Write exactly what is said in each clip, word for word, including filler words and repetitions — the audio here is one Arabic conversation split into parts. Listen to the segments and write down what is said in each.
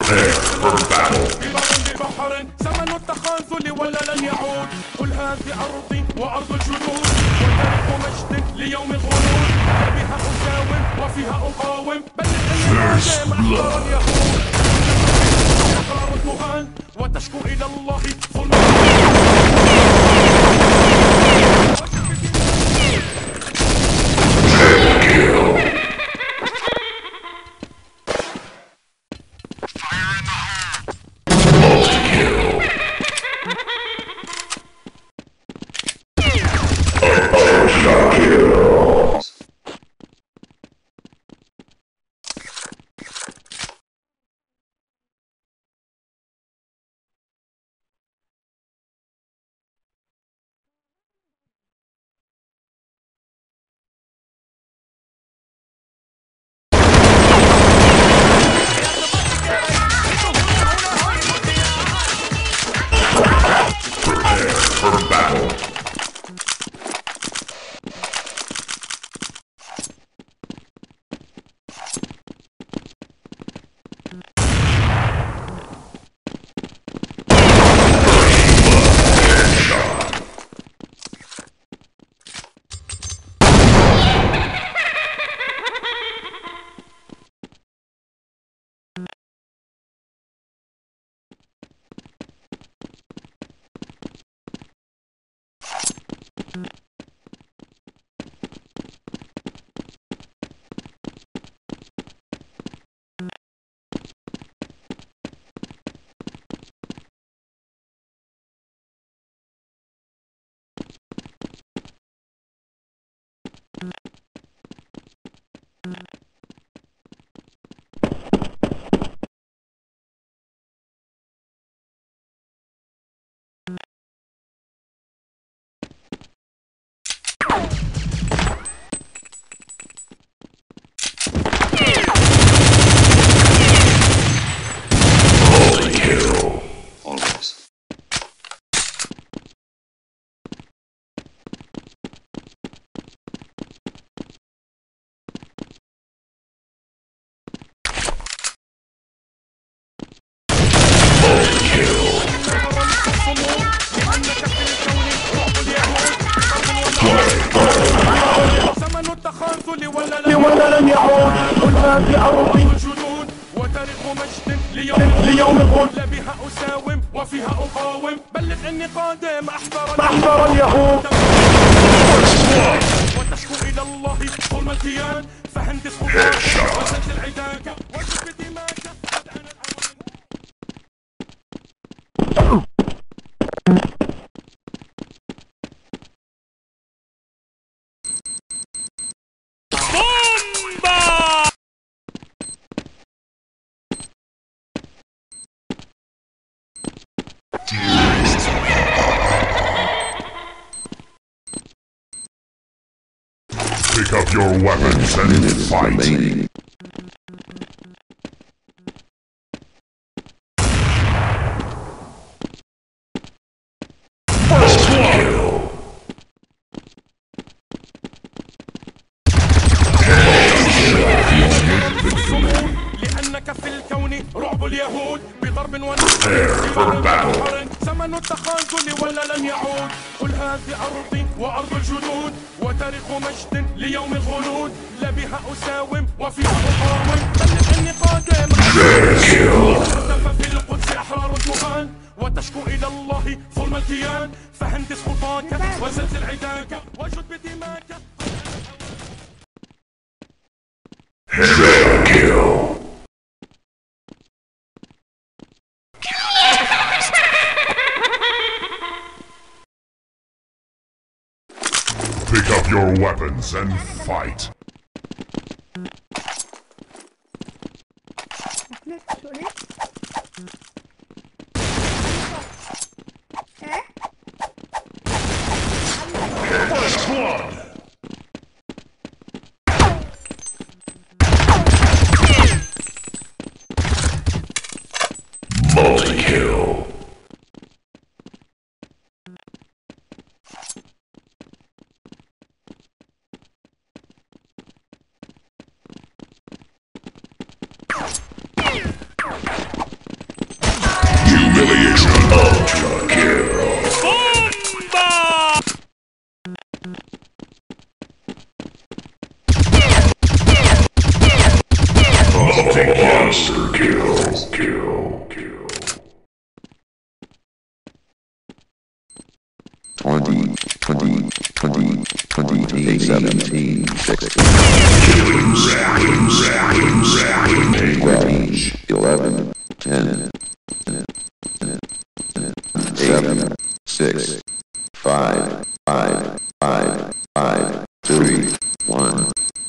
for battle. ببحر زمن التخاذل ولا لن يعود. قل هذه أرضي وأرض الجنود وتاريخ مجد ليوم الخلود. بها أساوم وفيها أقاوم بل الأيام أحرار اليهود. أحرار الطغاة وتشكو إلى الله ظلم. For battle. زمن التخاذل ولا لن يعود. قل هذه أرضي الجنود وتاريخ مجد ليوم ليوم الخلود. بها أساوم وفيها أقاوم بلغ إني قادم أحضر اليهود. وتشكو إلى الله ظلم الكيان فهندس خطاك وسجل عداك وجد بدماك. قد آن الأوان. Pick up your weapons and fight. First kill. لأنك في الكون رعب اليهود بضرب ونحر. زمن التخاذل ولا لن يعود. قل هذه أرضي وأرض الجنود وتاريخ مجد ليوم الخلود. لا بها أساوم وفيها أقاوم بل إني قادم. اختفى في القدس أحرار الطغاة وتشكو إلى الله ظلم الكيان فهندس خطاك وزلزل عداك وجد بدماك. Kill. Pick up your weapons and fight. First blood. Multi-kill. Triple kill. Kill. twenty, twenty, twenty, twenty, seventeen, sixteen, twelve, eleven, ten, seven, six, five, five, five, five, three, one.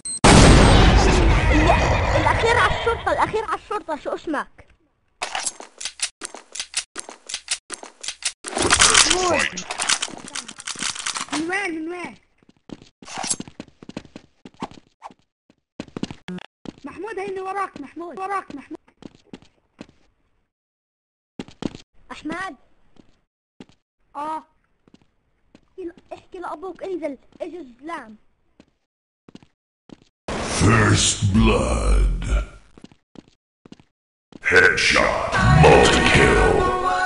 الأخير على الشرطة، الأخير على الشرطة، شو اسمك؟ من وين من وين؟ محمود هيني وراك، محمود وراك محمود. أحمد. اه احكي لأبوك انزل، اجي الزلام. First blood. Headshot. Multi-kill.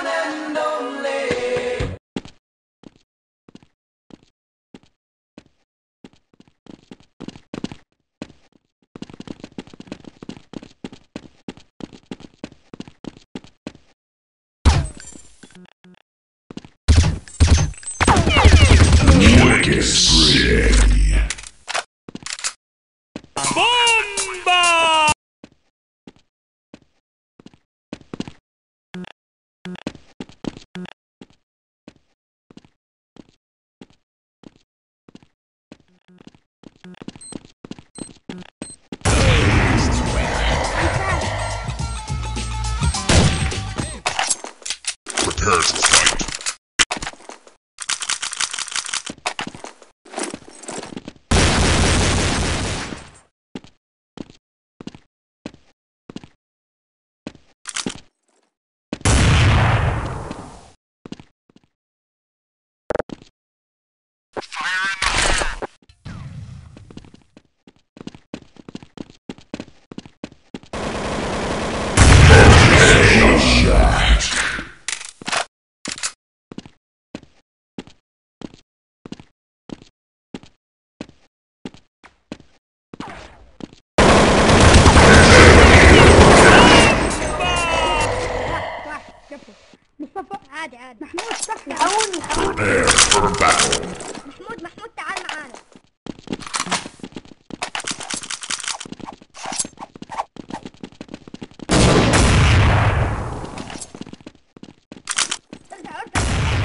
Wicked spree. Prepare to fight. مصطفى عادي عادي. محمود صح تعاون. Prepare for battle. محمود محمود تعال معانا. ارجع ارجع.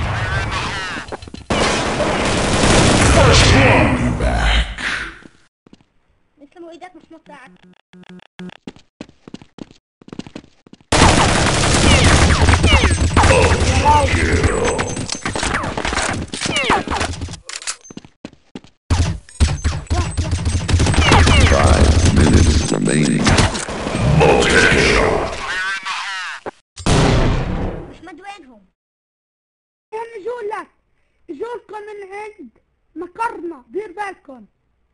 First one back. يسلموا ايدك محمود تعال. Kill. Five minutes remaining. Multi-shot. احمد وينهم؟ هم اجوا لك، اجوا لكم من عند مقرنا، دير بالكم.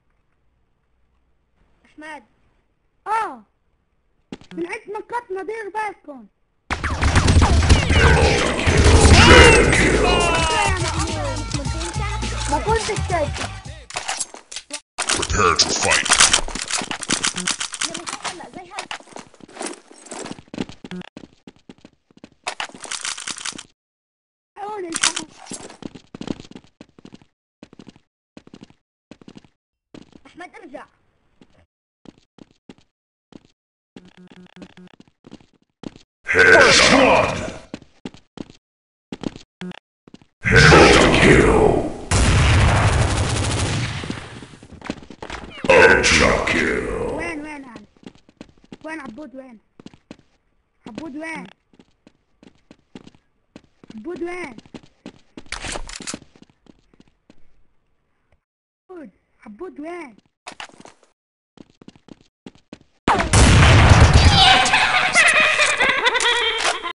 احمد اه من عند مقرنا، دير بالكم. ما كنتش شايفه. Prepare to fight. هلا زي هلا. هون الحق. احمد ارجع. Headshot. Multi-kill. Ultra kill. وين وين هذا؟ وين عبود وين؟ عبود وين؟ عبود وين؟ عبود عبود وين؟